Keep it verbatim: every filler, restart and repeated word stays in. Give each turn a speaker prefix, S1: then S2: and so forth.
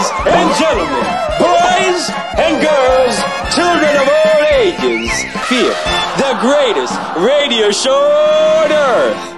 S1: Ladies and gentlemen, boys and girls, children of all ages, fear the greatest radio show on earth.